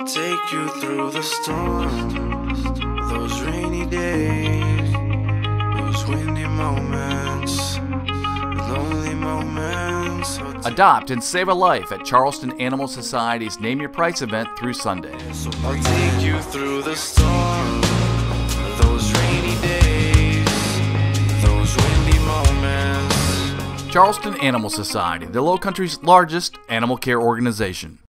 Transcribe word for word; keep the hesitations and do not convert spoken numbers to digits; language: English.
I'll take you through the storm, those rainy days, those windy moments, lonely moments. Adopt and save a life at Charleston Animal Society's Name Your Price event through Sunday. So I'll take you through the storm, those rainy days, those windy moments. Charleston Animal Society, the Low Country's largest animal care organization.